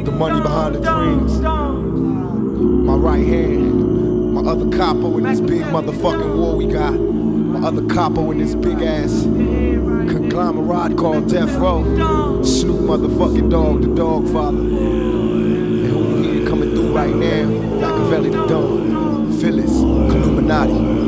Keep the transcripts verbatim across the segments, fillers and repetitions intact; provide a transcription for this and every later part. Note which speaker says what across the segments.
Speaker 1: the money behind the dreams. My right hand, my other capo in this big motherfucking war we got. My other capo in this big ass conglomerate called Death Row. Snoop motherfucking Dogg, the Dog Father. And who you hear coming through right now, Machiavelli the Don, Phyllis, Illuminati.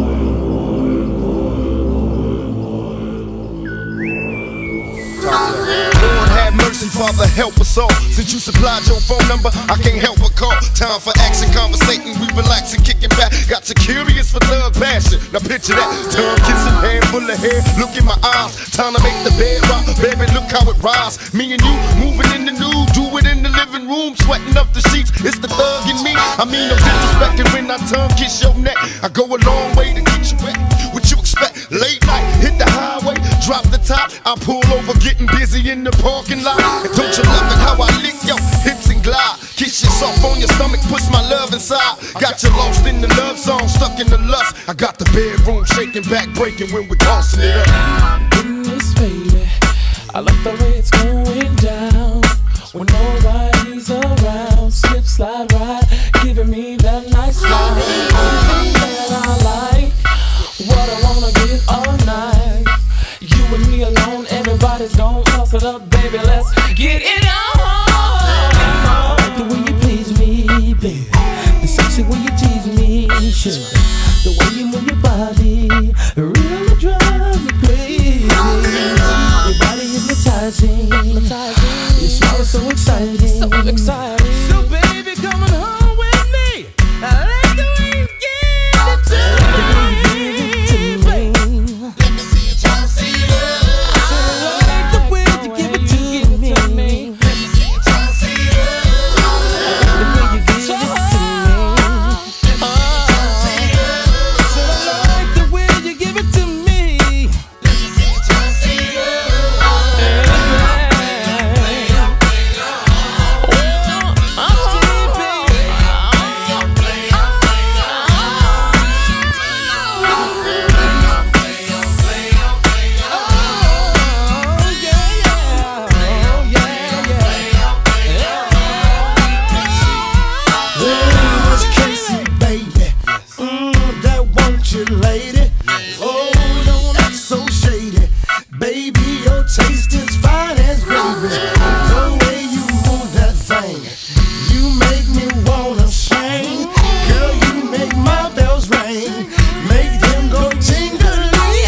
Speaker 1: Lord have mercy, Father, help us all. Since you supplied your phone number, I can't help but call. Time for action, conversating, we relaxing, kicking back. Got you curious for thug passion. Now picture that, tongue kissing, hand full of hair. Look in my eyes, time to make the bed rock. Baby, look how it rise. Me and you moving in the nude, do it in the living room, sweating up the sheets. It's the thug in me. I mean, I'm disrespecting when I tongue kiss your neck. I go a long way to get you wet. What you expect? Late night, hit the highway, drop the top. I pull over, getting busy in the parking lot. And don't you love it how I lick your hips and glide? Kiss you soft on your stomach, push my love inside. Got you lost in the love song, stuck in the lust. I got the bedroom shaking, back breaking when we're tossing it up.
Speaker 2: Goodness, baby, I like the way it's going down. When nobody's around, slip, slide, ride, giving me that nice ride. Everything that I like, what I wanna get all night. You and me alone, everybody's gon' toss it up, baby, let's get it on. I like the way you please me, baby, the sexy way you tease me, sure. The way you move your body really drives me crazy. Your body hypnotizing, your smile is so exciting, so exciting. So baby, come on home with me. I like the way you give it to me. Let me see you try to see it. I like the way you give it to me. Let me see you try to see it. I like the way you give it to me.
Speaker 3: Lady, oh, don't act so shady. Baby, your taste is fine as gravy. The way you move that thing, you make me wanna sing. Girl, you make my bells ring, make them go tingling.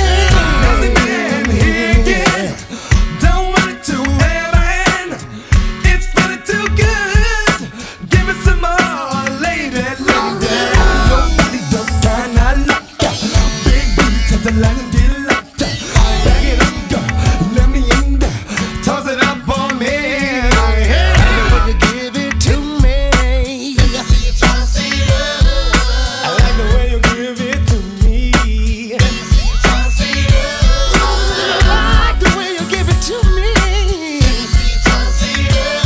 Speaker 3: Yeah, don't want it to ever end. It's feeling too good. Give me some more, lady, lady. Nobody the kind I like. The line did like that. Back it up, girl. Let me in there. Toss it up on me. Yeah. I like the way you give it to me. Let me see you try to see it. I like the way you give it to me. Let me see you try to see it. I like the way you give it to me. Let me see you try to see it.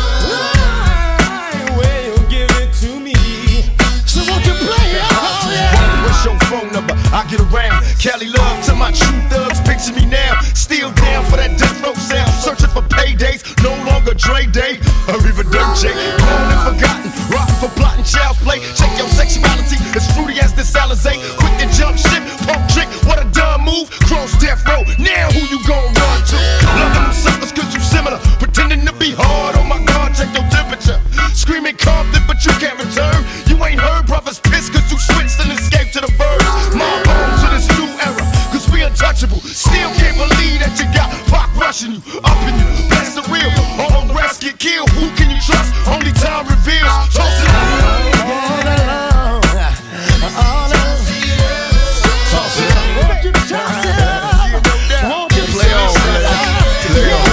Speaker 3: I like the way you give it to me. So won't you play it? Oh, yeah.
Speaker 1: What's your phone number? I get around. Cali love to my true thugs, picture me now. Still down for that death row sound. Searching for paydays, no longer Dre Day. Arriva Dirt J, gone and forgotten. Rockin' for plotting child's play. Check your sexuality, as fruity as this Alizé. Quick to jump ship, pump trick, what a dumb move. Cross death row, now who you gon' run to? Loving them suckers cause you similar. Pretending to be hard, oh my God, check your temperature. Screaming Compton, but you can't return. You ain't heard brothers pissed cause you switched and escaped to the birds. My home to this new era, cause we untouchable. Still can't believe that you got Pac rushing you, up in you. That's the real, all the rest get killed. Who can you trust? Only time reveals. Toss it up.
Speaker 3: All alone, all alone. Toss it up. Won't you toss it up? Won't you play on, play on?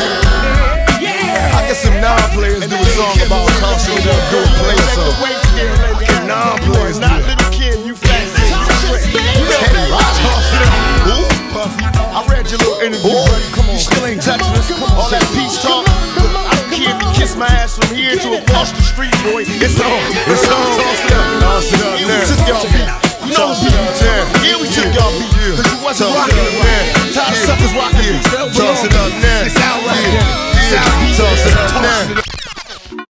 Speaker 1: I get some non-players do a song about tossing it up, go play some. Okay, non-players, not little kid, you fat. I read your little interview, buddy. Come on, you still ain't touching us. All that peace talk. I don't care if you kiss my ass from here to across the street, boy. It's on. It's on. Toss it up. Toss it up now. Took y'all beat. You know we beat you. Here we took y'all beat. Cause you wasn't rocking it, man. Tired of suckers rocking it. Toss it up now. It's out right here. Toss it up now.